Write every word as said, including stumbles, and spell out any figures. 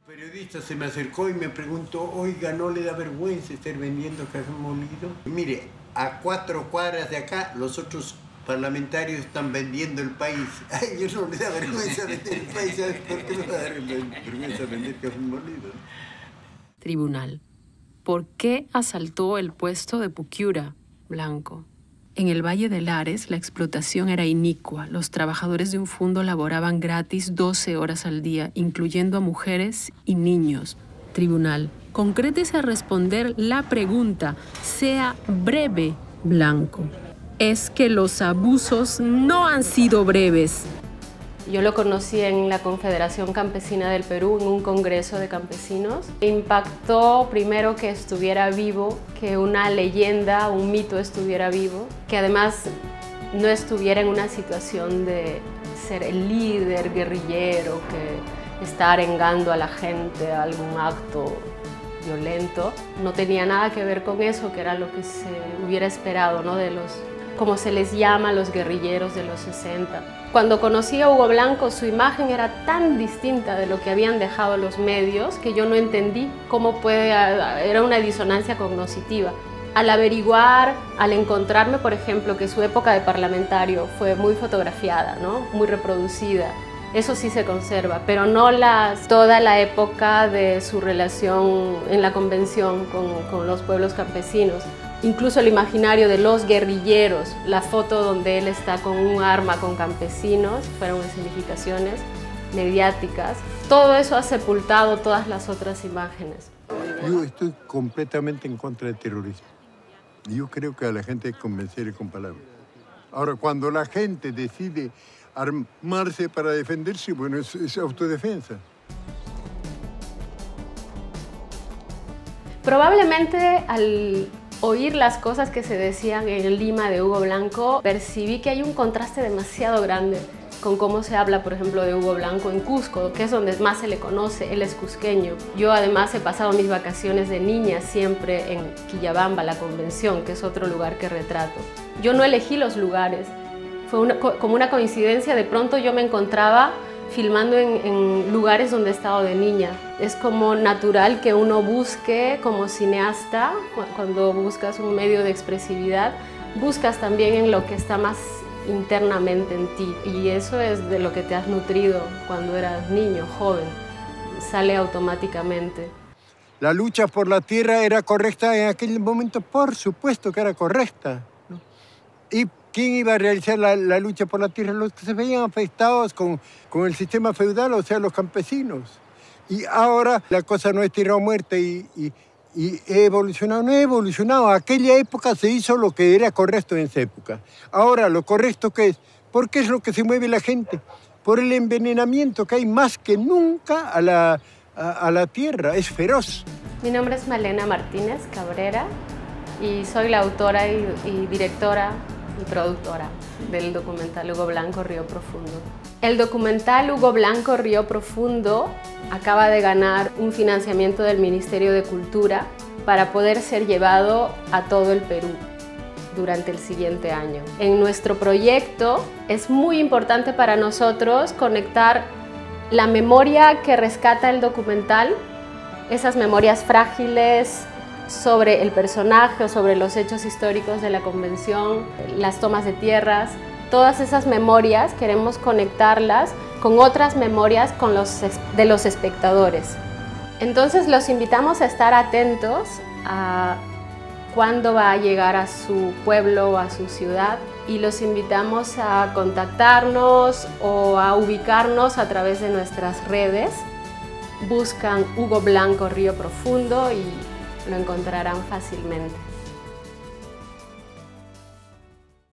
Un periodista se me acercó y me preguntó, oiga, ¿no le da vergüenza estar vendiendo café molido? Mire, a cuatro cuadras de acá, los otros parlamentarios están vendiendo el país. A ellos no les da vergüenza vender el país, ¿sabes por qué me va a dar vergüenza vender café molido? Tribunal. ¿Por qué asaltó el puesto de Puquiura, Blanco? En el Valle de Lares, la explotación era inicua. Los trabajadores de un fundo laboraban gratis doce horas al día, incluyendo a mujeres y niños. Tribunal. Concrétese a responder la pregunta. Sea breve, Blanco. Es que los abusos no han sido breves. Yo lo conocí en la Confederación Campesina del Perú, en un congreso de campesinos. Impactó primero que estuviera vivo, que una leyenda, un mito estuviera vivo, que además no estuviera en una situación de ser el líder guerrillero, que está arengando a la gente a algún acto violento. No tenía nada que ver con eso, que era lo que se hubiera esperado, ¿no? De los, como se les llama, los guerrilleros de los sesenta. Cuando conocí a Hugo Blanco, su imagen era tan distinta de lo que habían dejado los medios que yo no entendí cómo puede, era una disonancia cognitiva. Al averiguar, al encontrarme, por ejemplo, que su época de parlamentario fue muy fotografiada, ¿no? Muy reproducida, eso sí se conserva, pero no las, toda la época de su relación en la convención con, con los pueblos campesinos. Incluso el imaginario de los guerrilleros, la foto donde él está con un arma con campesinos, fueron escenificaciones mediáticas. Todo eso ha sepultado todas las otras imágenes. Yo estoy completamente en contra del terrorismo. Yo creo que a la gente hay que convencerle con palabras. Ahora, cuando la gente decide armarse para defenderse, bueno, es, es autodefensa. Probablemente al oír las cosas que se decían en Lima de Hugo Blanco, percibí que hay un contraste demasiado grande con cómo se habla, por ejemplo, de Hugo Blanco en Cusco, que es donde más se le conoce. Él es cusqueño. Yo además he pasado mis vacaciones de niña siempre en Quillabamba, la Convención, que es otro lugar que retrato. Yo no elegí los lugares, fue una, como una coincidencia. De pronto yo me encontraba filmando en, en lugares donde he estado de niña. Es como natural que uno busque como cineasta, cuando buscas un medio de expresividad, buscas también en lo que está más internamente en ti, y eso es de lo que te has nutrido cuando eras niño, joven, sale automáticamente. La lucha por la tierra era correcta en aquel momento, por supuesto que era correcta, ¿no? Y ¿quién iba a realizar la, la lucha por la tierra? Los que se veían afectados con, con el sistema feudal, o sea, los campesinos. Y ahora la cosa no es tierra o muerte y, y, y he evolucionado. No he evolucionado. Aquella época se hizo lo que era correcto en esa época. Ahora, ¿lo correcto qué es? ¿Por qué es lo que se mueve la gente? Por el envenenamiento que hay más que nunca a la, a, a la tierra. Es feroz. Mi nombre es Malena Martínez Cabrera y soy la autora y, y directora y productora del documental Hugo Blanco Río Profundo. El documental Hugo Blanco Río Profundo acaba de ganar un financiamiento del Ministerio de Cultura para poder ser llevado a todo el Perú durante el siguiente año. En nuestro proyecto es muy importante para nosotros conectar la memoria que rescata el documental, esas memorias frágiles sobre el personaje o sobre los hechos históricos de la convención, las tomas de tierras. Todas esas memorias queremos conectarlas con otras memorias con los, de los espectadores. Entonces los invitamos a estar atentos a cuándo va a llegar a su pueblo o a su ciudad, y los invitamos a contactarnos o a ubicarnos a través de nuestras redes. Buscan Hugo Blanco Río Profundo y lo encontrarán fácilmente.